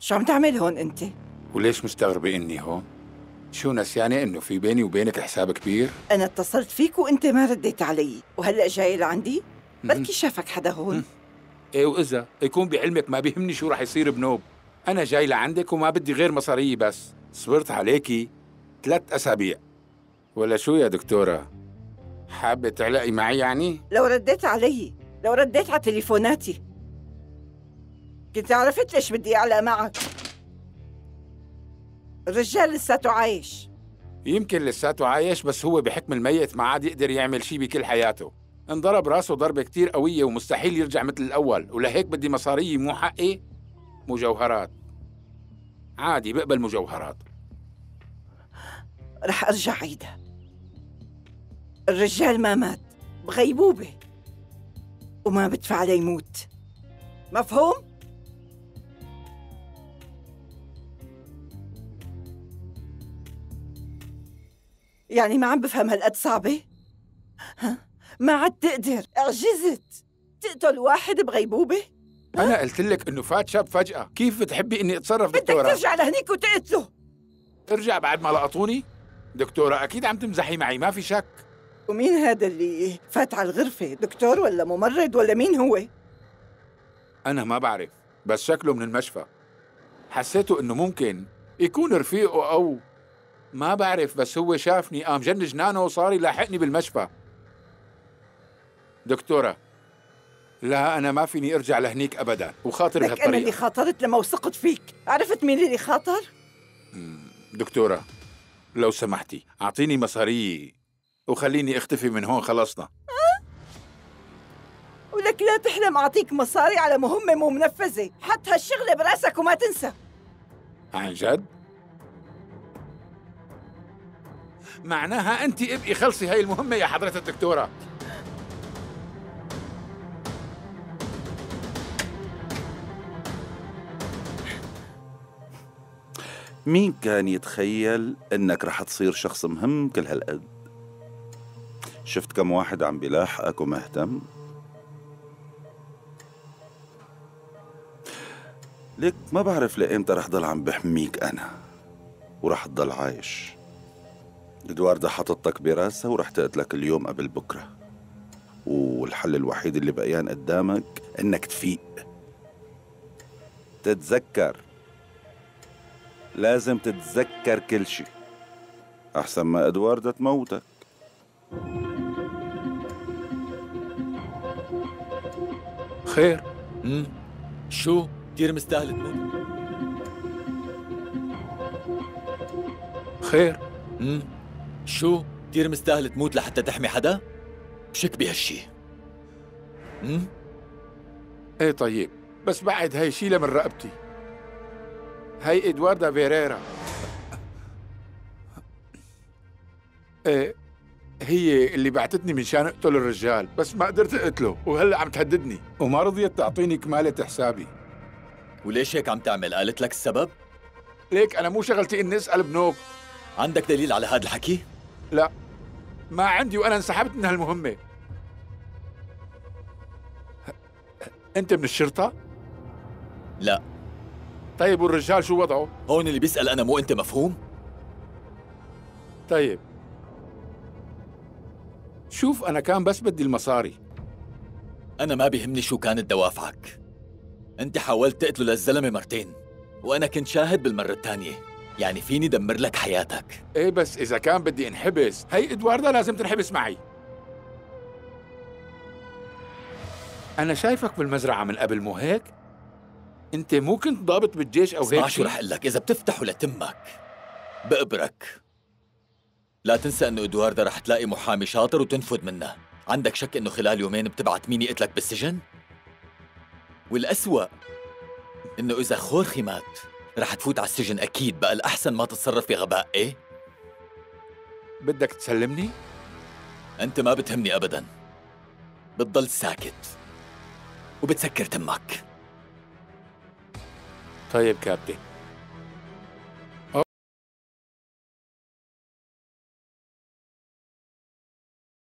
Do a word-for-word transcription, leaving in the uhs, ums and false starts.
شو عم تعمل هون أنت؟ وليش مستغربة إني هون؟ شو نسيانة إنه في بيني وبينك حساب كبير؟ أنا اتصلت فيك وأنت ما رديت علي، وهلأ جاي لعندي؟ بركي شافك حدا هون. إيه، وإذا يكون بعلمك ما بيهمني شو رح يصير بنوب. أنا جاي لعندك وما بدي غير مصارية بس. صبرت عليكي ثلاث أسابيع. ولا شو يا دكتورة؟ حابة تعلقي معي يعني؟ لو رديت علي، لو رديت على تليفوناتي كنت عرفت ليش بدي أعلق معك. الرجال لساته عايش. يمكن لساته عايش، بس هو بحكم الميت ما عاد يقدر يعمل شي بكل حياته. انضرب راسه ضربة كتير قوية ومستحيل يرجع مثل الأول، ولهيك بدي مصارية مو حقي. مجوهرات عادي، بقبل مجوهرات. رح أرجع عيدها. الرجال ما مات، بغيبوبة، وما بدفع ليموت. مفهوم؟ يعني ما عم بفهم هالقد صعبة؟ ها؟ ما عاد تقدر، عجزت تقتل واحد بغيبوبة؟ أنا قلت لك إنه فات شاب فجأة، كيف بتحبي إني أتصرف دكتورة؟ بدك ترجع لهنيك وتقتله. ارجع بعد ما لقطوني؟ دكتورة أكيد عم تمزحي معي، ما في شك. ومين هذا اللي فات على الغرفة؟ دكتور ولا ممرض ولا مين هو؟ أنا ما بعرف، بس شكله من المشفى. حسيته إنه ممكن يكون رفيقه أو ما بعرف، بس هو شافني قام جن جنانه وصار يلاحقني بالمشفى. دكتورة، لا أنا ما فيني أرجع لهنيك أبداً، وخاطر لك بهالطريقة. أنا اللي خاطرت لما وثقت فيك. عرفت مين اللي خاطر؟ دكتورة لو سمحتي أعطيني مصارية وخليني أختفي من هون، خلصنا. أه؟ ولك لا تحلم أعطيك مصاري على مهمة مو منفذة. حط هالشغلة براسك وما تنسى. عن جد؟ معناها أنت ابقي خلصي هاي المهمة يا حضرة الدكتورة. مين كان يتخيل انك رح تصير شخص مهم كل هالقد؟ شفت كم واحد عم بيلاحقك ومهتم؟ ليك ما بعرف لإمتى رح ضل عم بحميك أنا ورح تضل عايش. إدواردة حطتك براسها ورح تقتلك اليوم قبل بكرة، والحل الوحيد اللي بقيان قدامك إنك تفيق. تتذكر، لازم تتذكر كل شي أحسن ما إدواردة تموتك. خير؟ امم شو؟ كثير مستاهل تموت. خير؟ امم شو؟ كثير مستاهل تموت لحتى تحمي حدا؟ بشك بهالشي. امم ايه طيب، بس بعد هاي شيلة من رقبتي. هاي إدواردا فيريرا. ايه، هي اللي بعتتني من شان اقتل الرجال، بس ما قدرت اقتله، وهلا عم تهددني وما رضيت تعطيني كمالة حسابي. وليش هيك عم تعمل؟ قالت لك السبب؟ ليك أنا مو شغلتي إني أسأل بنوب. عندك دليل على هذا الحكي؟ لا، ما عندي، وأنا انسحبت من هالمهمة. أنت من الشرطة؟ لا. طيب والرجال شو وضعه؟ هون اللي بيسأل أنا مو أنت، مفهوم؟ طيب شوف، أنا كان بس بدي المصاري. أنا ما بيهمني شو كانت دوافعك. أنت حاولت تقتله للزلمة مرتين، وأنا كنت شاهد بالمرة الثانية، يعني فيني دمر لك حياتك. إيه بس إذا كان بدي انحبس، هي إدواردا لازم تنحبس معي. أنا شايفك بالمزرعة من قبل، مو هيك؟ أنت مو كنت ضابط بالجيش أو هيك؟ اسمع شو رح أقول لك، إذا بتفتحه لتمك بقبرك. لا تنسى إنه إدواردا رح تلاقي محامي شاطر وتنفذ منه. عندك شك إنه خلال يومين بتبعت مين يقتلك بالسجن؟ والأسوأ إنه إذا خورخي مات رح تفوت على السجن أكيد. بقى الأحسن ما تتصرف بغباء. إيه؟ بدك تسلمني؟ أنت ما بتهمني أبداً، بتضل ساكت وبتسكر تمك. طيب كابتن،